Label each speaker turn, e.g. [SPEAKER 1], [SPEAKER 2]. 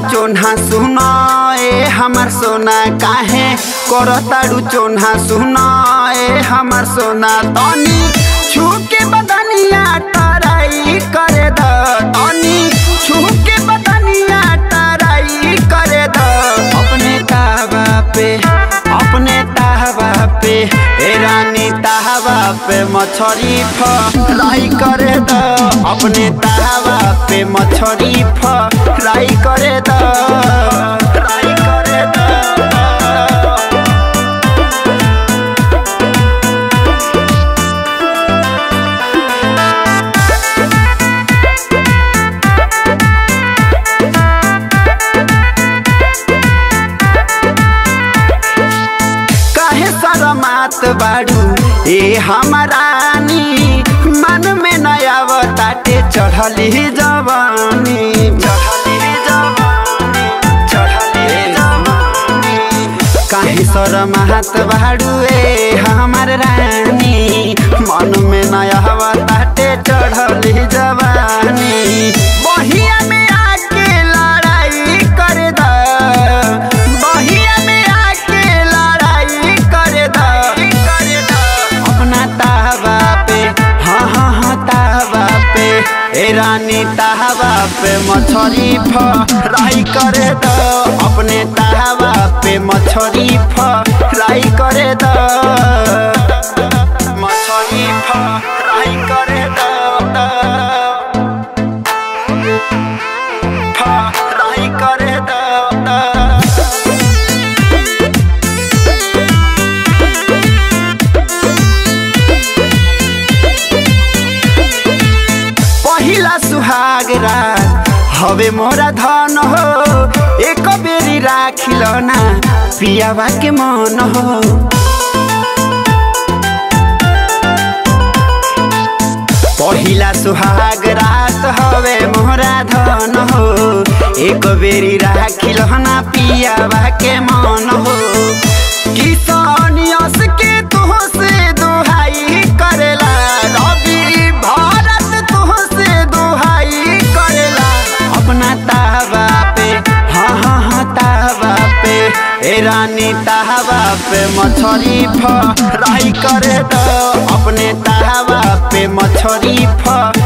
[SPEAKER 1] चोन्हा सुना ए हमर सोना काहे करताड़ू चोन्हा सुना ए हमर सोना तनी छूके बदनिया टराई करे द तनी छूके बदनिया टराई करे द अपने ताहबा पे ए रानी ताहबा पे मछरी फ्राई करे द अपने ताहबा पे मछरी फ्राई करे द फ्राई करे द। शरमात बाड़ू ए हमारानी मन में नया बताटे चढ़ली जवानी काहे शरमात बाड़ू ए हमार रानी मन में नया बताटे चढ़ली जवानी बहिया में आके लड़ाई कर द बहिया में आके लड़ाई कर द अपना ताहबा पे हाँ ताहबा पे ए रानी ताहबा पे मछरी फ्राई करे द अपने ताहबा पे मछरी फ्राई करे द मछरी फ्राई करे द फ्राई करे द। पहिला सुहाग रात हवे मोरा धन हो एक बेरी राखिल ना पियावा के मन हो पहिला सुहाग रात हवे मोरा धन हो एक बेरी राखिल ना पियावा के मन हो किसानियस के तुहसे दुहाई करेला रवि भारत तुहसे दुहाई करेला अपना ताहबा पे हाँ ताहबा पे ए रानी ताहबा पे मछरी फ्राई करे द अपने ताहबा पे मछरी